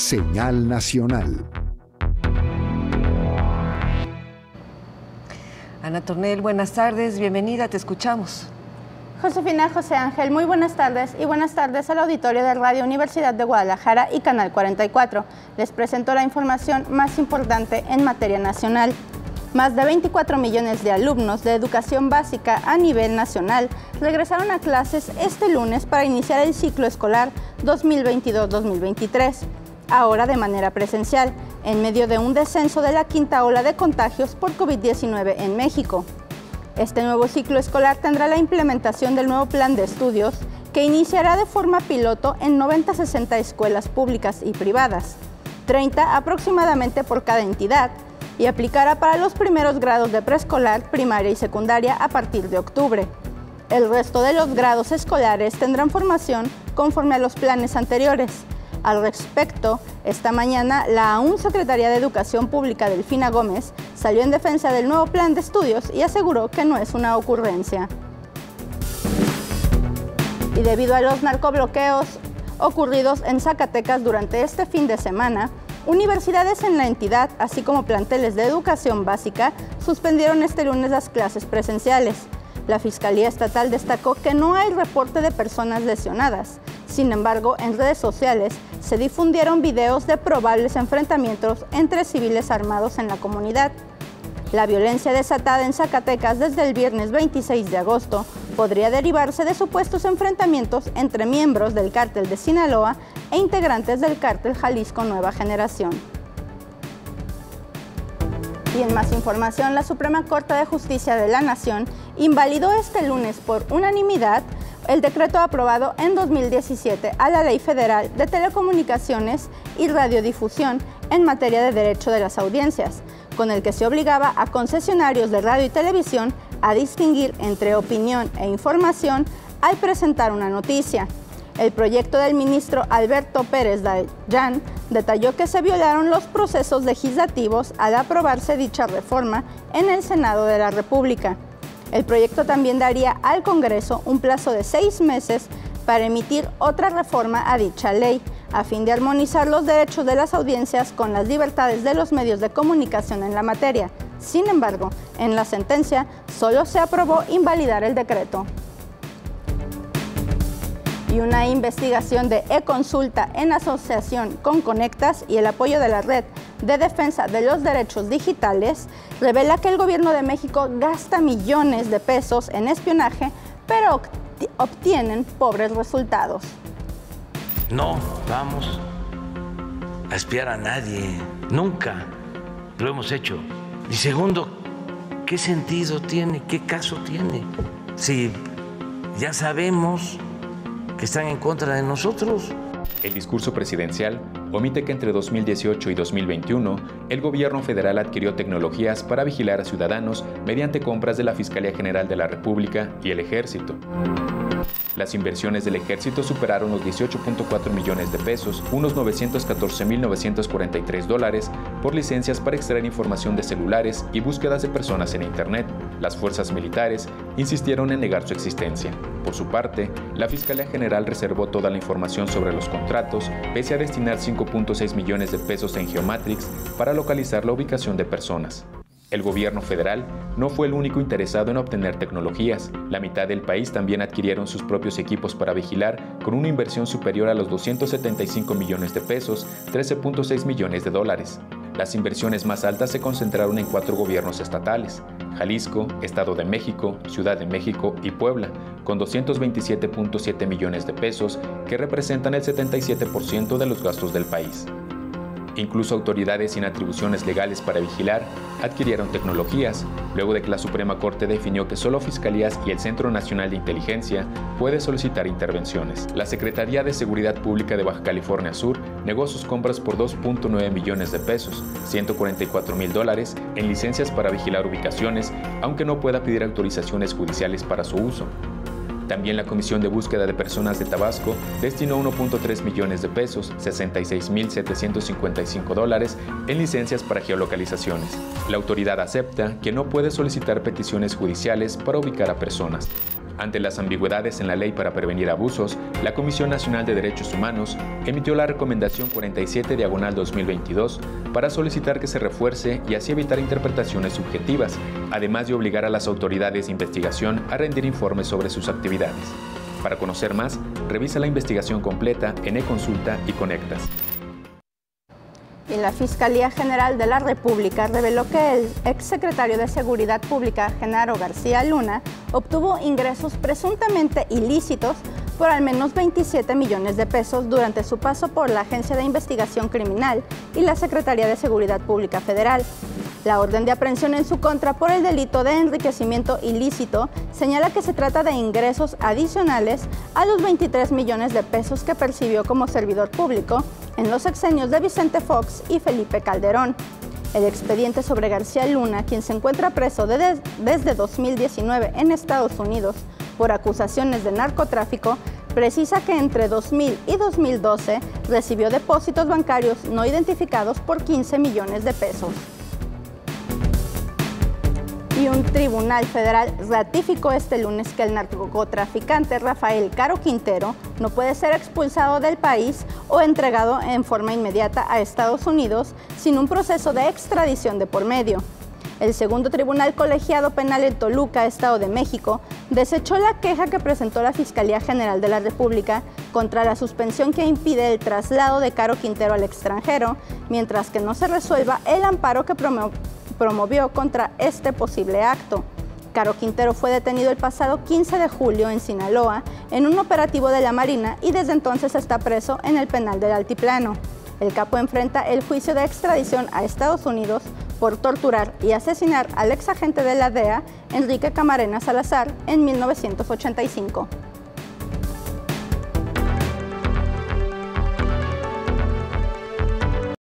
Señal Nacional. Ana Tornel, buenas tardes, bienvenida, te escuchamos. Josefina, José Ángel, muy buenas tardes y buenas tardes al auditorio de Radio Universidad de Guadalajara y Canal 44. Les presento la información más importante en materia nacional. Más de 24 millones de alumnos de educación básica a nivel nacional regresaron a clases este lunes para iniciar el ciclo escolar 2022-2023, ahora de manera presencial, en medio de un descenso de la quinta ola de contagios por COVID-19 en México. Este nuevo ciclo escolar tendrá la implementación del nuevo plan de estudios que iniciará de forma piloto en 90-60 escuelas públicas y privadas, 30 aproximadamente por cada entidad, y aplicará para los primeros grados de preescolar, primaria y secundaria a partir de octubre. El resto de los grados escolares tendrán formación conforme a los planes anteriores. Al respecto, esta mañana la aún Secretaría de Educación Pública, Delfina Gómez, salió en defensa del nuevo plan de estudios y aseguró que no es una ocurrencia. Y debido a los narcobloqueos ocurridos en Zacatecas durante este fin de semana, universidades en la entidad, así como planteles de educación básica, suspendieron este lunes las clases presenciales. La Fiscalía Estatal destacó que no hay reporte de personas lesionadas. Sin embargo, en redes sociales se difundieron videos de probables enfrentamientos entre civiles armados en la comunidad. La violencia desatada en Zacatecas desde el viernes 26 de agosto podría derivarse de supuestos enfrentamientos entre miembros del cártel de Sinaloa e integrantes del cártel Jalisco Nueva Generación. Y en más información, la Suprema Corte de Justicia de la Nación invalidó este lunes por unanimidad el decreto aprobado en 2017 a la Ley Federal de Telecomunicaciones y Radiodifusión en materia de derecho de las audiencias, con el que se obligaba a concesionarios de radio y televisión a distinguir entre opinión e información al presentar una noticia. El proyecto del ministro Alberto Pérez Dayán detalló que se violaron los procesos legislativos al aprobarse dicha reforma en el Senado de la República. El proyecto también daría al Congreso un plazo de 6 meses para emitir otra reforma a dicha ley, a fin de armonizar los derechos de las audiencias con las libertades de los medios de comunicación en la materia. Sin embargo, en la sentencia solo se aprobó invalidar el decreto. Y una investigación de eConsulta en asociación con Conectas y el apoyo de la Red de Defensa de los Derechos Digitales revela que el gobierno de México gasta millones de pesos en espionaje, pero obtienen pobres resultados. No vamos a espiar a nadie, nunca lo hemos hecho. Y segundo, ¿qué sentido tiene, qué caso tiene? Si ya sabemos que están en contra de nosotros. El discurso presidencial omite que entre 2018 y 2021 el gobierno federal adquirió tecnologías para vigilar a ciudadanos mediante compras de la Fiscalía General de la República y el Ejército. Las inversiones del Ejército superaron los 18.4 millones de pesos, unos 914.943 dólares, por licencias para extraer información de celulares y búsquedas de personas en Internet. Las fuerzas militares insistieron en negar su existencia. Por su parte, la Fiscalía General reservó toda la información sobre los contratos, pese a destinar 5.6 millones de pesos en Geomatrix para localizar la ubicación de personas. El gobierno federal no fue el único interesado en obtener tecnologías. La mitad del país también adquirieron sus propios equipos para vigilar, con una inversión superior a los 275 millones de pesos, 13.6 millones de dólares. Las inversiones más altas se concentraron en 4 gobiernos estatales: Jalisco, Estado de México, Ciudad de México y Puebla, con 227.7 millones de pesos, que representan el 77% de los gastos del país. Incluso autoridades sin atribuciones legales para vigilar adquirieron tecnologías, luego de que la Suprema Corte definió que solo fiscalías y el Centro Nacional de Inteligencia puede solicitar intervenciones. La Secretaría de Seguridad Pública de Baja California Sur negó sus compras por 2.9 millones de pesos, 144.000 dólares, en licencias para vigilar ubicaciones, aunque no pueda pedir autorizaciones judiciales para su uso. También la Comisión de Búsqueda de Personas de Tabasco destinó 1.3 millones de pesos, 66.755 dólares, en licencias para geolocalizaciones. La autoridad acepta que no puede solicitar peticiones judiciales para ubicar a personas. Ante las ambigüedades en la ley para prevenir abusos, la Comisión Nacional de Derechos Humanos emitió la Recomendación 47/2022 para solicitar que se refuerce y así evitar interpretaciones subjetivas, además de obligar a las autoridades de investigación a rendir informes sobre sus actividades. Para conocer más, revisa la investigación completa en eConsulta y Conectas. Y la Fiscalía General de la República reveló que el exsecretario de Seguridad Pública, Genaro García Luna, obtuvo ingresos presuntamente ilícitos por al menos 27 millones de pesos durante su paso por la Agencia de Investigación Criminal y la Secretaría de Seguridad Pública Federal. La orden de aprehensión en su contra por el delito de enriquecimiento ilícito señala que se trata de ingresos adicionales a los 23 millones de pesos que percibió como servidor público en los sexenios de Vicente Fox y Felipe Calderón. El expediente sobre García Luna, quien se encuentra preso desde 2019 en Estados Unidos por acusaciones de narcotráfico, precisa que entre 2000 y 2012 recibió depósitos bancarios no identificados por 15 millones de pesos. Y un tribunal federal ratificó este lunes que el narcotraficante Rafael Caro Quintero no puede ser expulsado del país o entregado en forma inmediata a Estados Unidos sin un proceso de extradición de por medio. El segundo tribunal colegiado penal en Toluca, Estado de México, desechó la queja que presentó la Fiscalía General de la República contra la suspensión que impide el traslado de Caro Quintero al extranjero, mientras que no se resuelva el amparo que promovió contra este posible acto. Caro Quintero fue detenido el pasado 15 de julio en Sinaloa en un operativo de la Marina y desde entonces está preso en el penal del Altiplano. El capo enfrenta el juicio de extradición a Estados Unidos por torturar y asesinar al exagente de la DEA, Enrique Camarena Salazar, en 1985.